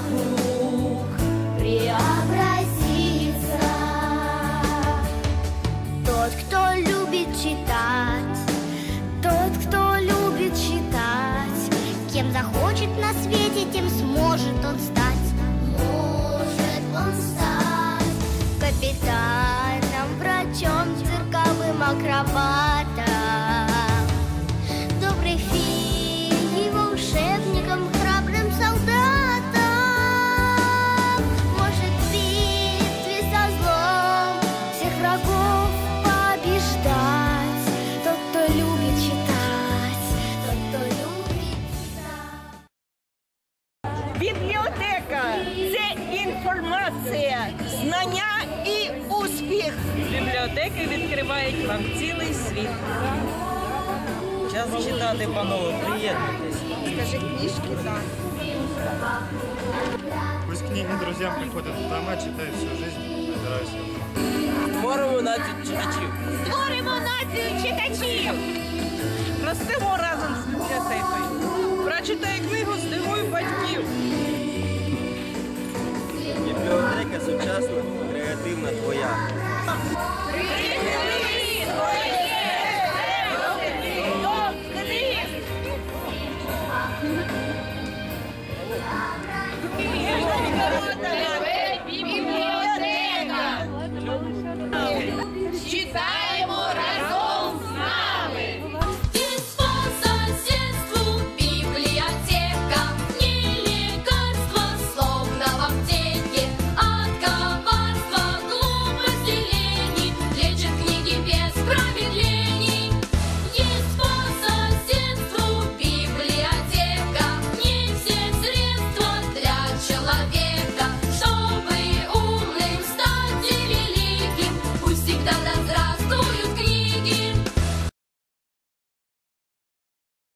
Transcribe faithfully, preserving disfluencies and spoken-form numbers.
вокруг преобразится. Тот, кто любит читать, тот, кто любит читать, кем захочет на свете, тем сможет он стать. Может он стать капитаном, врачом, цирковым акробатом, доброй феей, волшебником, храбрым солдатом. Может в битве со злом всех врагов побеждать. Тот, кто любит читать, тот, кто любит читать. Бібліотека – це інформація, знання і успіх. Бібліотеки відкривають вам цілий світ. Час читати, панове, приєднуйтесь. Скажи, книжки, так. Пусть книги друзьям приходят дома, читают всю жизнь, набираются. Створимо націю читачів. Створимо націю читачів! Ростемо разом з бібліотекою. Прочитай книгу, здивуй батьків. Бібліотека – сучасна